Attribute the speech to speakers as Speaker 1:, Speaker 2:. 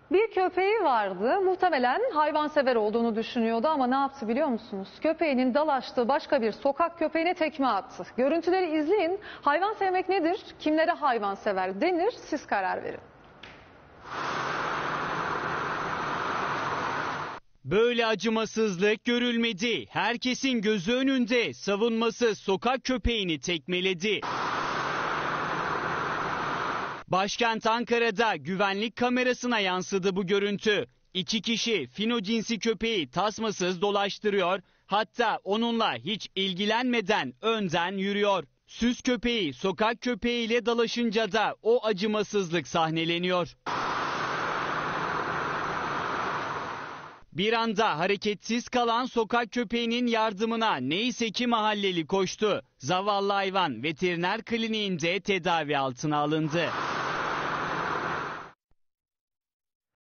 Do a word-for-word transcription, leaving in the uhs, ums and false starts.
Speaker 1: Bir köpeği vardı. Muhtemelen hayvansever olduğunu düşünüyordu ama ne yaptı biliyor musunuz? Köpeğinin dalaştığı başka bir sokak köpeğine tekme attı. Görüntüleri izleyin. Hayvan sevmek nedir? Kimlere hayvansever denir? Siz karar verin.
Speaker 2: Böyle acımasızlık görülmedi. Herkesin gözü önünde savunmasız sokak köpeğini tekmeledi. Başkent Ankara'da güvenlik kamerasına yansıdı bu görüntü. İki kişi fino cinsi köpeği tasmasız dolaştırıyor, hatta onunla hiç ilgilenmeden önden yürüyor. Süs köpeği sokak köpeğiyle dalaşınca da o acımasızlık sahneleniyor. Bir anda hareketsiz kalan sokak köpeğinin yardımına neyse ki mahalleli koştu. Zavallı hayvan veteriner kliniğinde tedavi altına alındı.